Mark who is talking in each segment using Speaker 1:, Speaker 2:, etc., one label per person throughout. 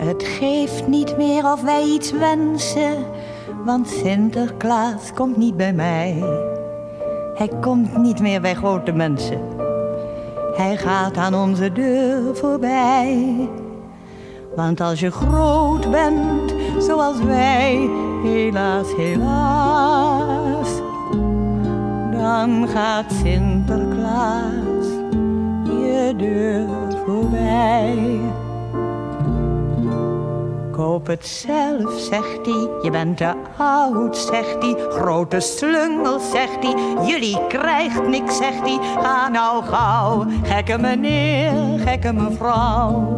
Speaker 1: Het geeft niet meer of wij iets wensen, want Sinterklaas komt niet bij mij. Hij komt niet meer bij grote mensen. Hij gaat aan onze deur voorbij. Want als je groot bent, zoals wij, helaas, helaas, dan gaat Sinterklaas je deur voorbij. Koop het zelf, zegt hij, je bent te oud, zegt hij. Grote slungel, zegt hij, jullie krijgt niks, zegt hij. Ga nou gauw, gekke meneer, gekke mevrouw.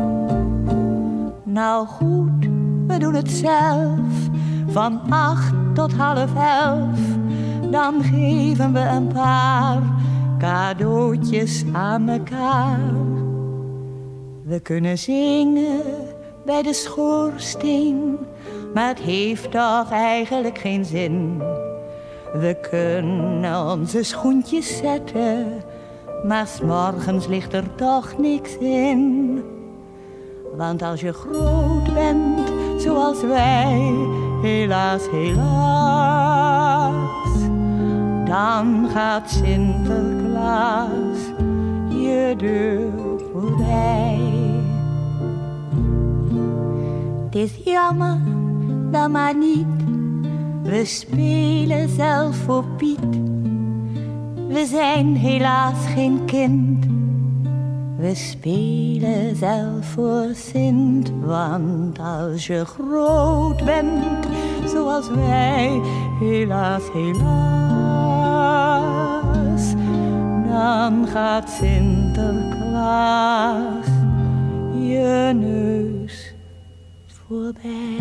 Speaker 1: Nou goed, we doen het zelf, van 8 tot 10:30. Dan geven we een paar cadeautjes aan elkaar. We kunnen zingen bij de schoorsteen, maar het heeft toch eigenlijk geen zin. We kunnen onze schoentjes zetten, maar 's morgens ligt er toch niks in. Want als je groot bent, zoals wij, helaas, helaas, dan gaat Sinterklaas je deur voorbij. Het is jammer, dan maar niet. We spelen zelf voor Piet. We zijn helaas geen kind. We spelen zelf voor Sint. Want als je groot bent, zoals wij, helaas, helaas, dan gaat Sinterklaas je neus voorbij.